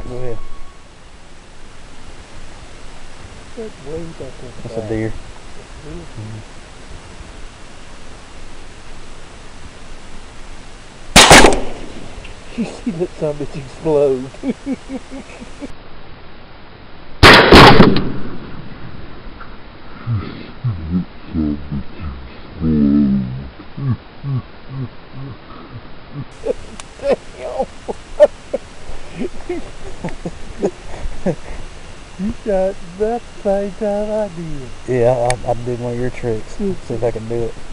Go ahead. That's way back in the That's back. a deer. You see that son of a bitch explode. You shot about the same time I did. Yeah, I did one of your tricks. See if I can do it.